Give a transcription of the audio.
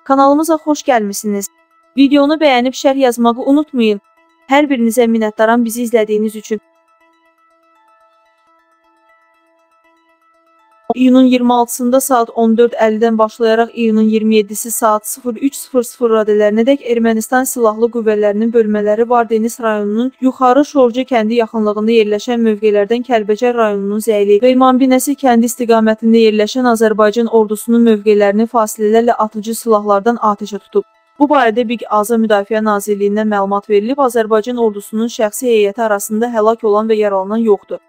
Kanalımıza xoş gəlmisiniz. Videonu bəyənib şərh yazmağı unutmayın. Hər birinizə minnətdaram bizi izlədiyiniz üçün. İyunun 26-sında saat 14:50-dən başlayaraq iyunun 27-si saat 03:00 radələrinədək Ermənistan Silahlı Qüvvələrinin bölmələri Vardeniz rayonunun Yuxarı Şorcu kəndi yaxınlığında yerləşən mövqelərdən Kəlbəcər rayonunun Zəyli və İmambinəsi kəndi istiqamətində yerləşən Azərbaycan ordusunun mövqelərini fasilələrlə atıcı silahlardan atəşə tutub. Bu barədə BİQ-AZA Müdafiə Nazirliyindən məlumat verilib, Azərbaycan ordusunun şəxsi heyəti arasında həlak olan və yaralanan yoxdur.